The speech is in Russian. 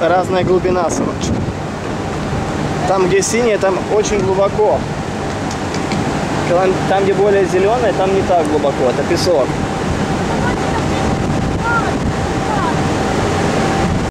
разная глубина собачек. Там, где синее, там очень глубоко. Там, где более зеленое, там не так глубоко. Это песок.